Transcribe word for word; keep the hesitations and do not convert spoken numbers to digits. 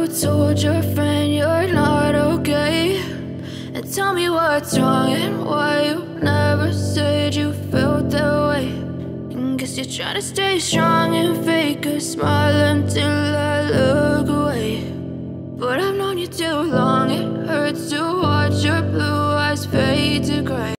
told your friend you're not okay? And tell me what's wrong and why you never said you felt that way. And guess you're trying to stay strong and fake a smile until I look away. But I've known you too long, it hurts to watch your blue eyes fade to gray.